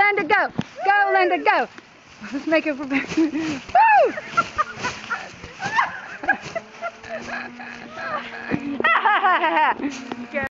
Linda, go. Go, Linda, go. Let's make it for Woo!